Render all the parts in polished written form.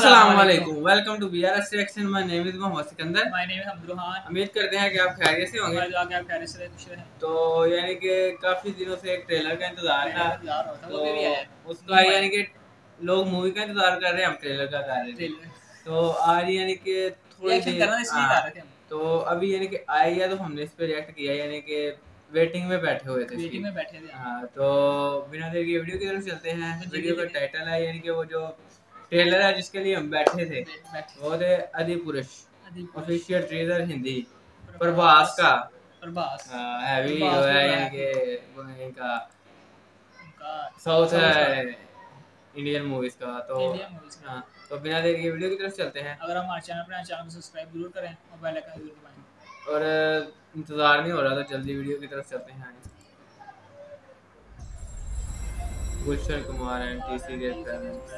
अस्सलाम वालेकुम, welcome to BRS reaction. My name is Mohammad Sikandar. My name है अब्दुल। उम्मीद करते हैं कि आप खैरियत से होंगे। आप खैरियत से हैं। तो यानी कि काफ़ी दिनों से एक ट्रेलर का इंतज़ार था, तो उसका यानी कि लोग मूवी का इंतज़ार कर रहे हैं, हम ट्रेलर का कर रहे थे। तो आज यानी कि थोड़ी देर तो अभी यानी कि आई है, तो हमने इस पर रिएक्ट किया, यानी कि वेटिंग में बैठे हुए थे। हाँ, तो बिना देर की वीडियो की तरफ चलते हैं। वीडियो का टाइटल है यानी कि वो जो ट्रेलर है जिसके लिए हम बैठे थे वो थे आदिपुरुष ऑफिशियल ट्रेलर हिंदी प्रभास का। हैवी हीरो है यानी कि इनका साउथ इंडियन मूवीज का। तो हाँ, तो बिना देर के वीडियो की तरफ चलते हैं। अगर हमारे चैनल को सब्सक्राइब जरूर करें और बेल आइकन जरूर दबाएं। और इंतजार नहीं हो रहा, तो जल्दी वीडियो की तरफ चलते हैं। गुलशन कुमार एंड TC के पेरेंट्स।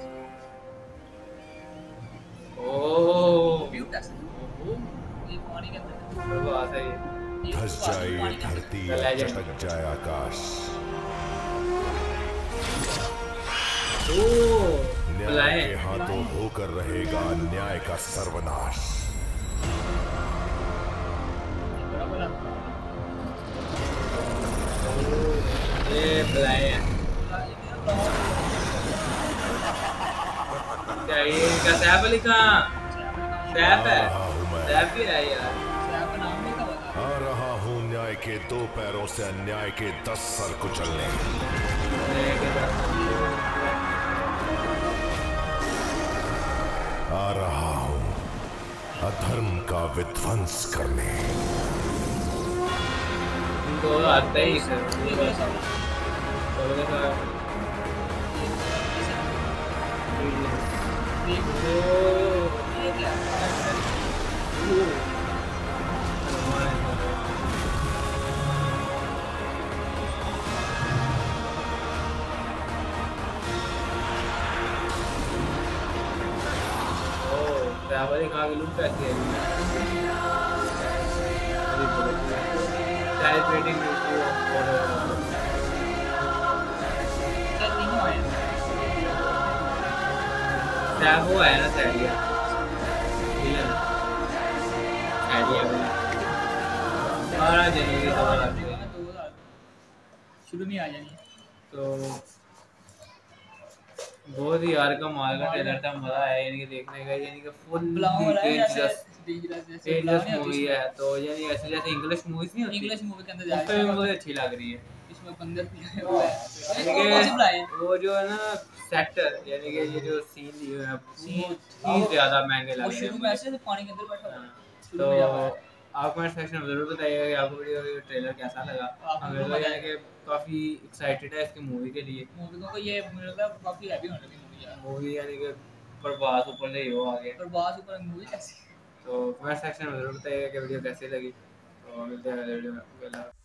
धस जाए ये धरती और चटक जाए आकाश। न्याय के हाथों होकर रहेगा न्याय का सर्वनाश। क्या ये इनका सैफ अली खान? सैफ है, सैफ ही है यार। आ रहा हूँ न्याय के 2 पैरों से अन्याय के 10 सर कुचलने। आ रहा हूँ अधर्म का विध्वंस करने। तो आता ही सर। सैफ कहाँ की लुक कैसी है? सेलिब्रेटिंग सैफ वो है ना, सैडिया विलन, सैडिया विलन 12 जनवरी 2000 शुरू में आ जाएंगे। तो बहुत ही यार कमाल का ट्रेलर था, मजा आया यानी कि देखने का। यानी कि फुल डेंजरस मूवी है। तो यानी ऐसे जैसे इंग्लिश मूवीज नहीं होती, इंग्लिश मूवी के अंदर जाके मुझे अच्छी लग रही है। इसमें बंदर भी है, वो जो है ना सेक्टर, यानी कि ये जो सीन लिए हैं सीन ज्यादा महंगे लग रहे हैं। ऐसे पानी के अंदर बैठा है। तो आप कमेंट सेक्शन में जरूर बताइएगा कि आपको वीडियो का ट्रेलर कैसा लगा। हमें तो यानी कि काफ़ी एक्साइटेड है इसकी मूवी के लिए। मूवी को ये मतलब काफ़ी हैवी होने लगी मूवी यानी कि प्रभास ऊपर से हो आगे। प्रभास ऊपर मूवी कैसी। तो कमेंट सेक्शन में जरूर बताइएगा कि वीडियो कैसी लगी। तो मिलते हैं अगले वीडियो में।